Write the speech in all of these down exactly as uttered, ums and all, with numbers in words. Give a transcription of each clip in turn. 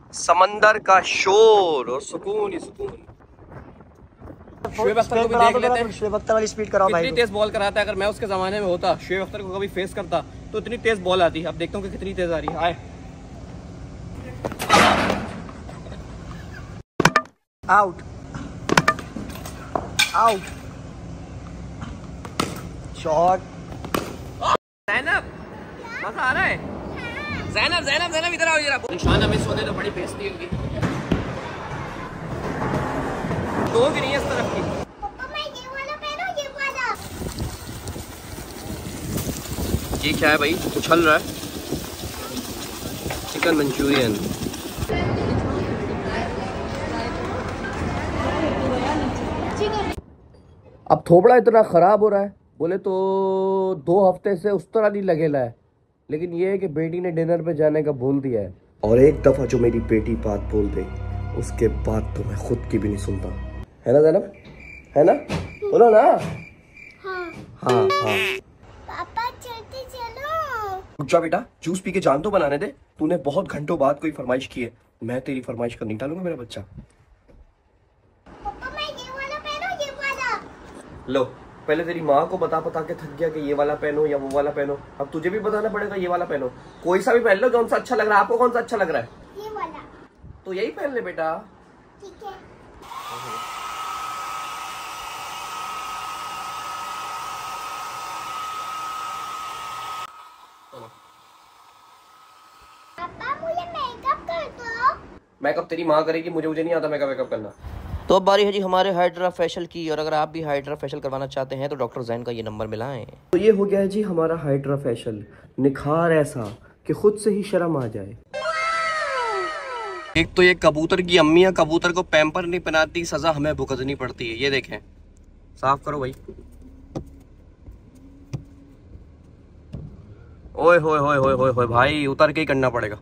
समंदर का शोर और सुकून ही सुकून। शुएब अख्तर को भी देख लेते हैं। शुएब अख्तर वाली स्पीड कराओ भाई। कितनी तेज बॉल कराता है। अगर मैं उसके जमाने में होता, शुएब अख्तर को कभी फेस करता तो इतनी तेज बॉल आती। अब देखता हूँ कि कितनी तेज आ रही है। आए आउट आउट शॉट। ज़ैनब मजा आ रहा है। ज़ैनब ज़ैनब ज़ैनब इधर आओ जरा। निशाना मिस होने तो बड़ी बेइज्जती होगी। दो भी नहीं है इस तरफ की। पापा मैं ये वाला पहनूं, ये वाला। ये क्या है भाई, उछल रहा है। Chicken manchurian. अब थोबड़ा इतना खराब हो रहा है, बोले तो दो हफ्ते से उस तरह नहीं लगेला है, लेकिन ये है कि बेटी ने डिनर पे जाने का बोल दिया है। और एक दफा जो मेरी बेटी बात बोल दे उसके बाद तो मैं खुद की भी नहीं सुनता, है ना ज़ैनब, है ना? बोलो ना। हाँ हाँ हाँ। पापा चलते चलो। रुक जा बेटा, जूस पी के जान तो बनाने दे। तूने बहुत घंटों बाद कोई फरमाइश की है, मैं तेरी फरमाइश कर नहीं डालूंगा मेरा बच्चा। पापा मैं ये वाला पहनूं, ये वाला। लो, पहले तेरी माँ को बता बता के थक गया कि ये वाला पहनो या वो वाला पहनो। अब तुझे भी बताना पड़ेगा ये वाला पहनो। कोई सा भी पहन लो, कौन सा अच्छा लग रहा है आपको? कौन सा अच्छा लग रहा है? ये वाला। तो यही पहन ले बेटा। ठीक है। पापा मुझे मेकअप कर दो। मेकअप तेरी माँ करेगी, मुझे मुझे नहीं आता मेकअप वेकअप करना। तो अब बारी है जी हमारे हाइड्रा फेशियल की। और अगर आप भी हाइड्रा फेशियल करवाना चाहते हैं तो डॉक्टर जैन का ये नंबर मिलाएं। तो ये हो गया है जी हमारा हाइड्रा फेशियल। निखार ऐसा कि खुद से ही शर्म आ जाए। एक तो ये कबूतर की अम्मियां कबूतर को पैम्पर नहीं पहनाती, सजा हमें भुगतनी पड़ती है। ये देखें, साफ करो भाई। ओए होए होए होए होए होए भाई, उतर के ही करना पड़ेगा।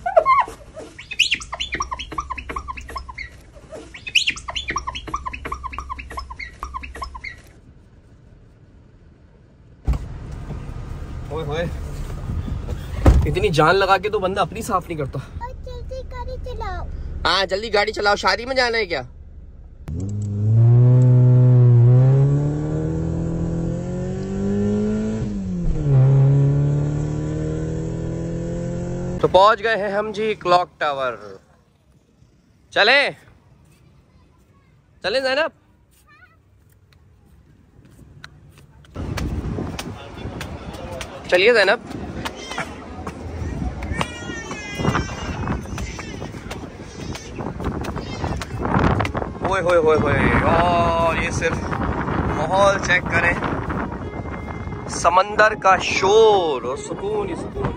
ओए होए, इतनी जान लगा के तो बंदा अपनी साफ नहीं करता। जल्दी गाड़ी चलाओ। हाँ जल्दी गाड़ी चलाओ, शादी में जाना है क्या? तो पहुंच गए हैं हम जी क्लॉक टावर। चले चले ज़ैनब। चलिए ज़ैनब। ओए होए होए होए, और ये सिर्फ माहौल चेक करें, समंदर का शोर और सुकून ही सुकून।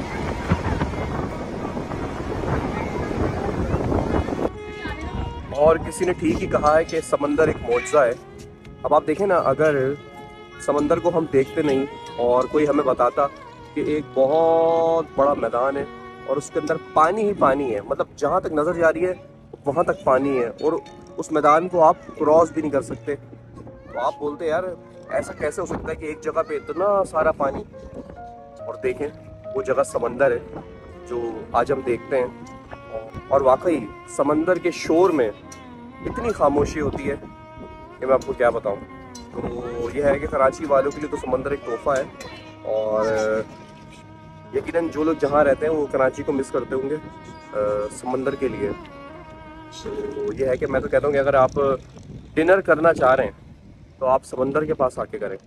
और किसी ने ठीक ही कहा है कि समंदर एक मौजज़ा है। अब आप देखें ना, अगर समंदर को हम देखते नहीं और कोई हमें बताता कि एक बहुत बड़ा मैदान है और उसके अंदर पानी ही पानी है, मतलब जहाँ तक नज़र जा रही है वहाँ तक पानी है और उस मैदान को आप क्रॉस भी नहीं कर सकते, तो आप बोलते यार ऐसा कैसे हो सकता है कि एक जगह पे इतना सारा पानी। और देखें वो जगह समंदर है जो आज हम देखते हैं। और वाकई समंदर के शोर में इतनी खामोशी होती है कि मैं आपको क्या बताऊं। तो यह है कि कराची वालों के लिए तो समंदर एक तोहफा है, और यकीनन जो लोग जहाँ रहते हैं वो कराची को मिस करते होंगे समंदर के लिए। तो यह है कि मैं तो कहता हूँ कि अगर आप डिनर करना चाह रहे हैं तो आप समंदर के पास आके करें।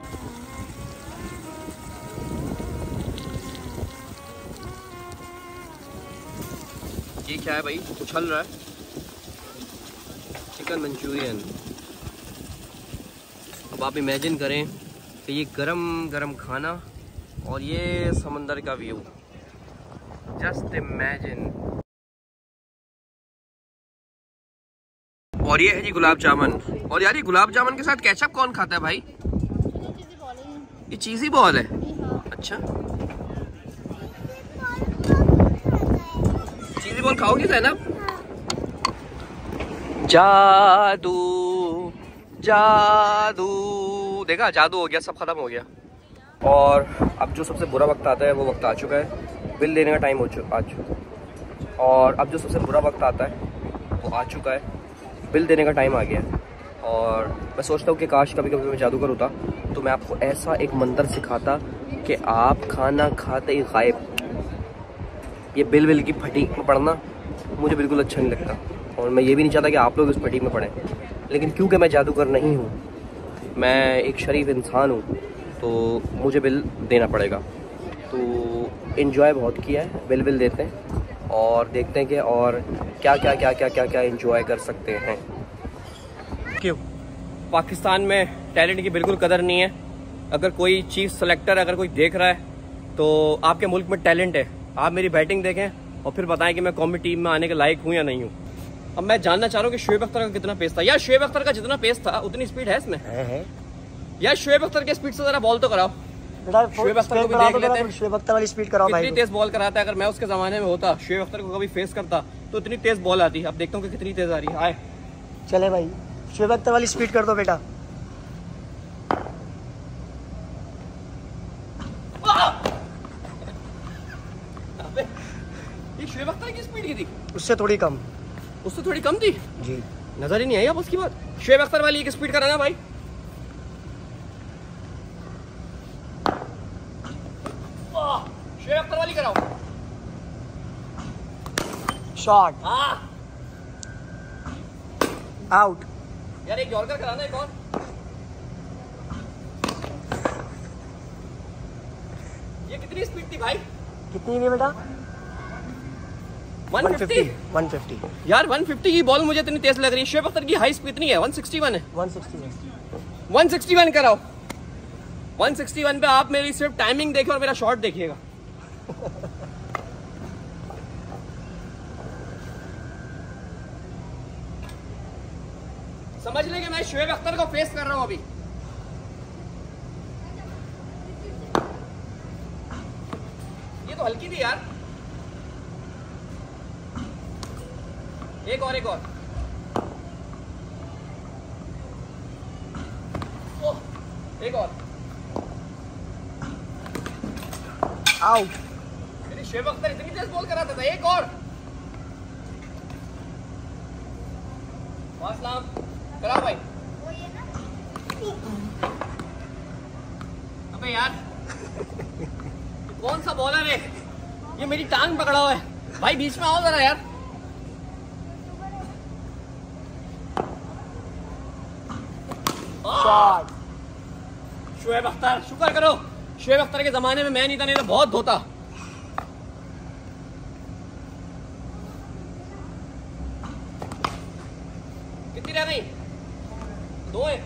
ये क्या है भाई, उछल रहा है। Chicken manchurian. अब आप इमेजिन करें कि ये गरम गरम खाना और ये समंदर का व्यू, जस्ट इमेजिन। और ये है जी गुलाब जामुन। और यार ये गुलाब जामुन के साथ केचप कौन खाता है भाई? ये चीज़ी बॉल है। अच्छा, चीज़ी बॉल खाओगी ज़ैनब? जादू जादू, देखा जादू हो गया, सब खत्म हो गया। और अब जो सबसे बुरा वक्त आता है वो वक्त आ चुका है। बिल देने का टाइम हो चुका आ चुका और अब जो सबसे बुरा वक्त आता है वो आ चुका है, बिल देने का टाइम आ गया है। और मैं सोचता हूँ कि काश कभी कभी मैं जादूगर होता तो मैं आपको ऐसा एक मंत्र सिखाता कि आप खाना खाते ही गायब। ये बिल बिल की फटीक में पड़ना मुझे बिल्कुल अच्छा नहीं लगता, और मैं ये भी नहीं चाहता कि आप लोग इस फटीक में पड़ें। लेकिन क्योंकि मैं जादूगर नहीं हूँ, मैं एक शरीफ इंसान हूँ, तो मुझे बिल देना पड़ेगा। तो इन्जॉय बहुत किया है, बिल बिल देते हैं और देखते हैं कि और क्या क्या क्या क्या क्या क्या इन्जॉय कर सकते हैं। क्यों पाकिस्तान में टैलेंट की बिल्कुल कदर नहीं है। अगर कोई चीफ सेलेक्टर अगर कोई देख रहा है तो आपके मुल्क में टैलेंट है, आप मेरी बैटिंग देखें और फिर बताएं कि मैं कौमी टीम में आने के लायक हूँ या नहीं हूँ। अब मैं जानना चाह रहा हूँ कि शुएब अख्तर का कितना पेस था। यार शुएब अख्तर का जितना पेस था उतनी स्पीड है इसमें? है, है। यार शुएब अख्तर के स्पीड से जरा बॉल तो कराओ। शुएब अख्तर को भी देख लेते हैं, शुएब अख्तर वाली स्पीड कराओ भाई। कितनी तेज बॉल कराता है। अगर मैं उसके जमाने में होता, शुएब अख्तर को कभी फेस करता तो इतनी तेज बॉल आती। अब देखता हूँ कि कितनी तेज आ रही है। आए चले भाई, शुएब अख्तर वाली स्पीड कर दो बेटा। ये शुएब अख्तर की स्पीड की थी? उससे थोड़ी कम। उससे थोड़ी कम थी जी, नजर ही नहीं आई अब उसकी बात। शुएब अख्तर वाली एक स्पीड कराना भाई। शुएब अख्तर वाली कराओ। शॉट हाँ आउट। यार एक यॉर्कर कराना है। कौन ये कितनी स्पीड थी भाई? कितनी थी बेटा? One fifty. वन फिफ्टी यार वन फिफ्टी की बॉल मुझे इतनी तेज लग रही है। शुएब अख्तर की हाई स्पीड इतनी है, वन सिक्सटी वन है। One sixty one one sixty one कराओ। वन सिक्सटी वन पे आप मेरी सिर्फ टाइमिंग देखिए और मेरा शॉट देखिएगा। समझ ले कि मैं शुएब अख्तर को फेस कर रहा हूं अभी। ये तो हल्की थी यार। एक और एक और। ओह, एक और। आउट। मेरी शुएब अख्तर इतनी तेज बॉल कराता था। एक और। वासलाम कराओ भाई। अबे यार कौन सा बॉलर है ये? मेरी टांग पकड़ा हुआ है भाई, बीच में आओ जरा यार। शॉट। शुएब अख्तर, शुक्र करो शुएब अख्तर के जमाने में मैं नहीं था, नहीं तो बहुत धोता। कितनी रह गई? दो है।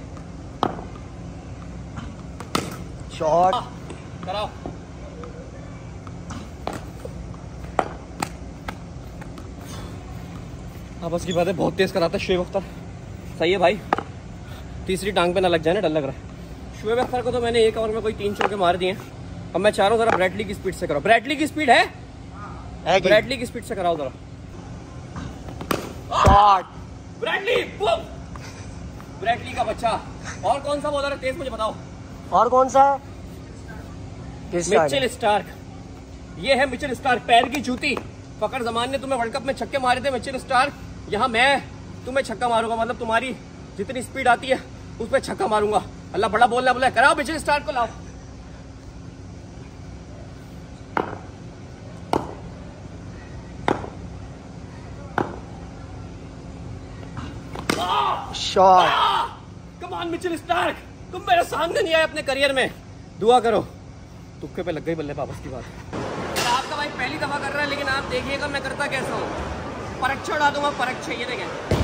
शॉट कराओ। आपस की बात है, बहुत तेज कराता है शुएब अख्तर। सही है भाई, तीसरी टांग पे ना लग जाए ना, डर लग रहा है। शुएब अख्तर को तो मैंने एक ओवर में कोई तीन चौके मार दिए। अब मैं चाह रहा हूँ जरा ब्रैडली की स्पीड से कराओ। ब्रैडली की स्पीड है, है ब्रैडली की स्पीड से कराओ जरा। शॉट। ब्रैडली, ब्रैडली का बच्चा। और कौन सा बॉलर है तेज, मुझे बताओ। और कौन सा है? Mitchell Starc. ये है मिचेल स्टार्क, पैर की जूती। फकर जमान ने तुम्हें वर्ल्ड कप में छक्के मारे थे मिचेल स्टार्क। यहाँ मैं तुम्हें छक्का मारूंगा, मतलब तुम्हारी जितनी स्पीड आती है उस पर छक्का मारूंगा। अल्लाह बड़ा बोल रहा, बोला कराओ मिचेल स्टार्क को, लाओ। Shot. Come on Mitchell Starc, तुम मेरे सामने नहीं आए अपने करियर में। दुआ करो। तुक्के पे लग गई बल्ले वापस की बात। आपका भाई पहली दफा कर रहा है, लेकिन आप देखिएगा मैं करता कैसा हूँ। परख उड़ा दूंगा, परख चाहिए देखें।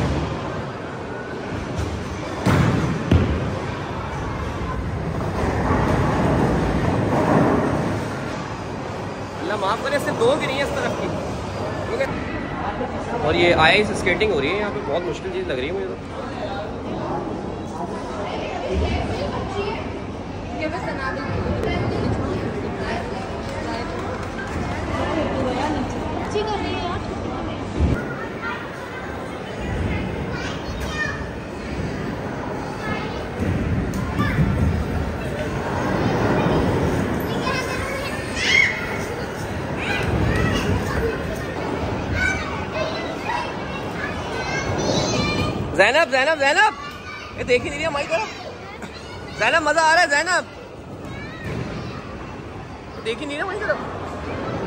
अल्लाह माफ करे, इससे दो गिरी है इस तरफ की। और ये आइस स्केटिंग हो रही है यहाँ पे, बहुत मुश्किल चीज़ लग रही है मुझे तो। जैनब जैनब जैनब, ये देख ही नहीं रही हमारी तरफ। जैनब मजा आ रहा है जैनब, देख ही नहीं रहा हमारी तरफ।